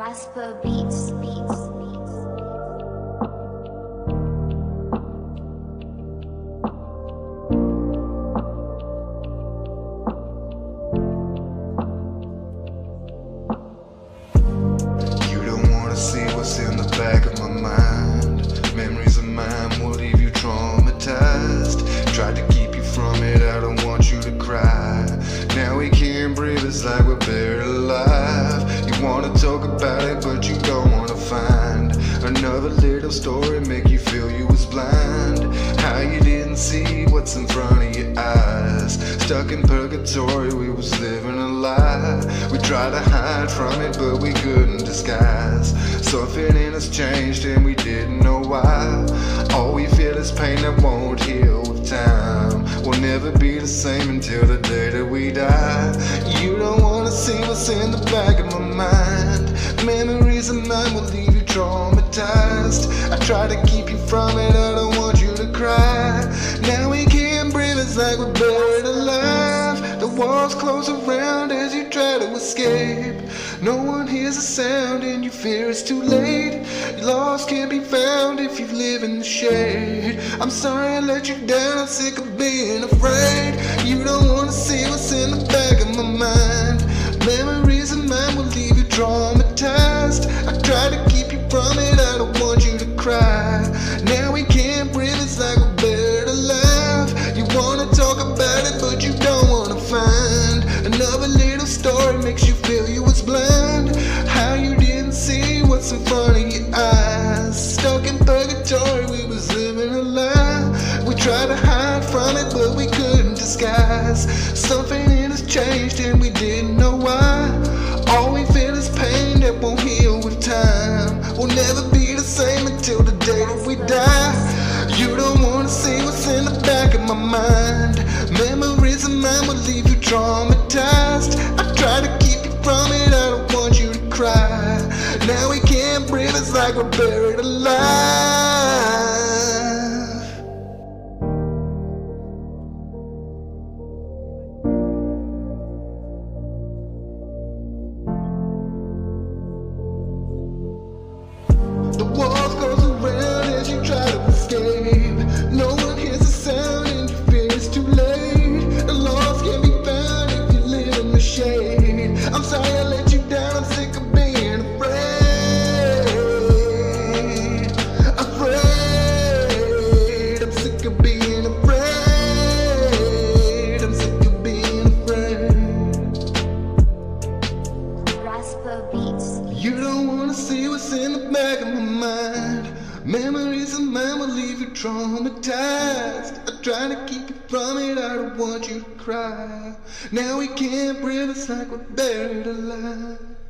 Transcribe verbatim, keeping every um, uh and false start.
Raspa Beats, beats, beats. You don't wanna see what's in the back of my mind. Memories of mine will leave you traumatized. Tried to keep you from it, I don't want you to cry. Now we can't breathe, it's like we're buried alive. You wanna talk about it, but you don't wanna find another little story make you feel you was blind. How you didn't see what's in front of your eyes. Stuck in purgatory, we was living a lie. We tried to hide from it, but we couldn't disguise. Something in us changed and we didn't know why. All we feel is pain that won't heal with time. We'll never be the same until the day that we die. You don't wanna see what's in the back of my mind. Memories of mine will leave you traumatized. I try to keep you from it, I don't want you to cry. Now we can't breathe, it's like we're buried alive. The walls close around as you try to escape. No one hears a sound and you fear it's too late. Your loss can't be found if you live in the shade. I'm sorry I let you down, I'm sick of being afraid. You don't wanna see what's in the back of my mind. Memories of mine will leave you traumatized. I try to keep you from it, I don't want you to cry. Now we can't breathe, it's like we're buried alive. You wanna talk about it, but you don't wanna find another little story makes you feel you was blind. How you didn't see what's in front of your eyes. Stuck in purgatory, we was living a lie. We tried to hide from it, but we couldn't disguise. Something in us changed and we didn't know why. All we feel is pain that won't heal with time. We'll never be the same until the day that we die. You don't wanna see what's in the back of my mind. Memories of mine will leave you traumatized. I try to keep you from it, I don't want you to cry. Now we can't breathe, it's like we're buried alive. The walls close around as you try to escape. No one hears the sound and you fear it's too late. The lost can be found if you live in the shade. I'm sorry I let you down, I'm sick of being afraid. Afraid, I'm sick of being afraid. I'm sick of being afraid. Raspa Beats. You don't wanna see what's in the back of my mind. Memories of mine will leave you traumatized. I try to keep you from it, I don't want you to cry. Now we can't breathe, it's like we're buried alive.